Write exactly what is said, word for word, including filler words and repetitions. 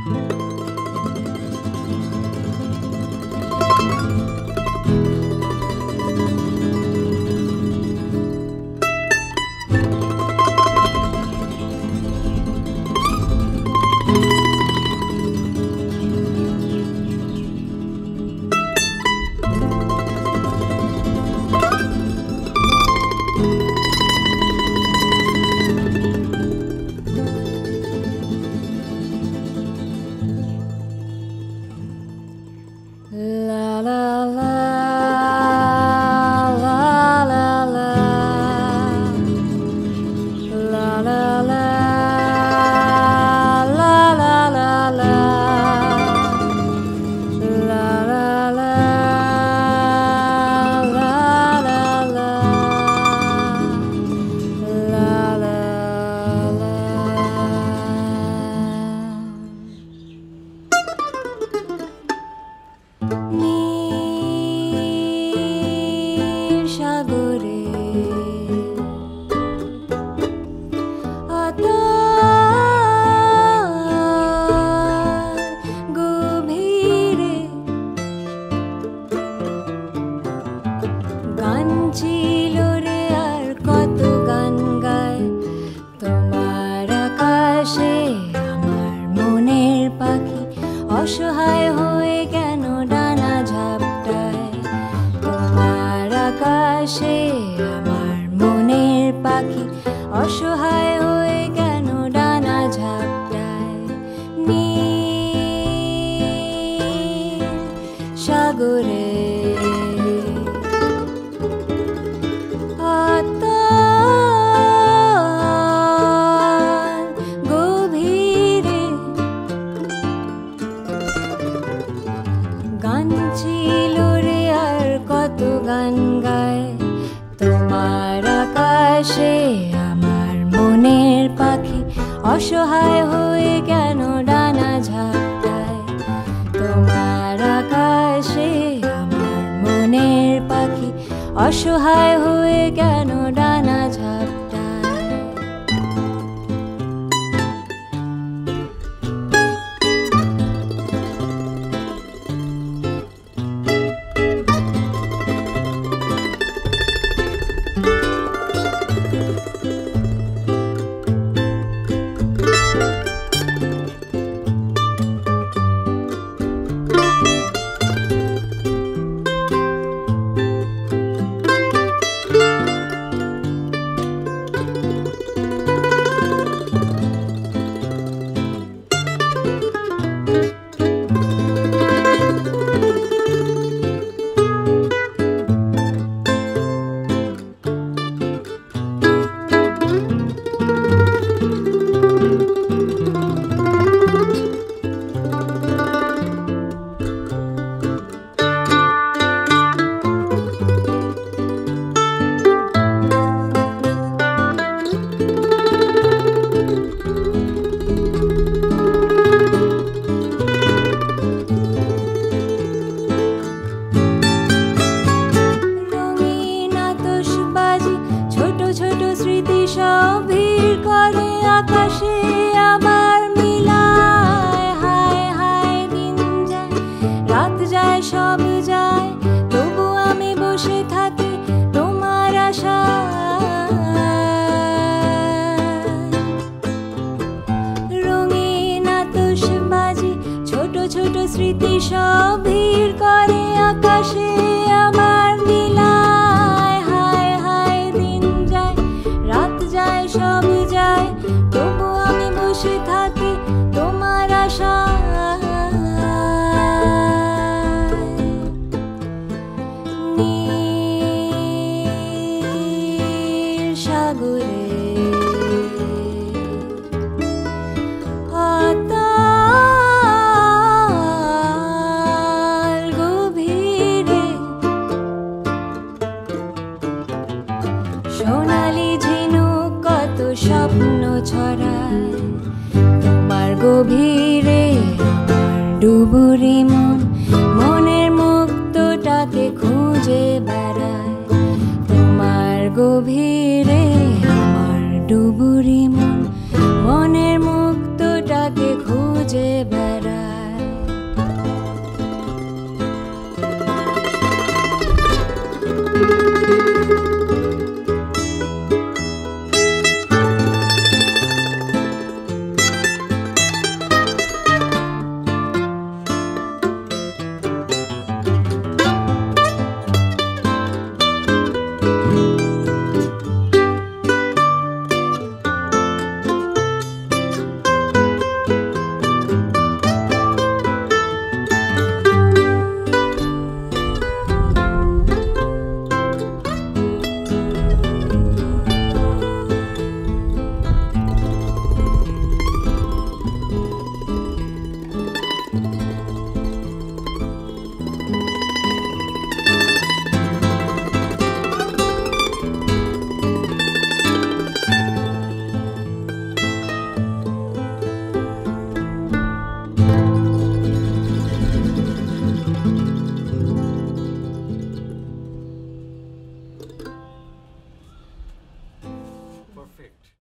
অসহায় হয়ে কেন ডানা ঝাপটায় তোমার আকাশে আমার মনের পাখি অসহায় হয়ে কেন ডানা ঝাপটায় নীল সাগরে গান ছিল রে আর কত গান গায় তোমার আকাশে আমার মনের পাখি অসহায় হয়ে কেন ডানা ঝাপটায় তোমার আকাশে আমার মনের পাখি অসহায় হয়ে কেন ডানা ঝাপটায় ভিড় করে আকাশে আবার মিলায় হায় হায় দিন যায় রাত যায় সব যায় তবু আমি বসে থাকি তোমার আশায় রঙিন আতশবাজি ছোট ছোট স্মৃতি সব ভিড় করে আকাশে আবার মিলায় হায় হায় দিন যায় রাত যায় সব যায় তবু আমি বসে থাকি তোমার আশায় নীল সাগরে আতাল গভীরে সোনালি ঝিনুক কত স্বপ্ন ছড়ায় তোমার গভীরে আমার ডুবুরি মন মনের মুক্তটাকে খুঁজে বেড়ায় তোমার গভীরে আমার ডুবুরি মন মনের মুক্তটাকে খুঁজে বেড়ায়। কারেক্ট।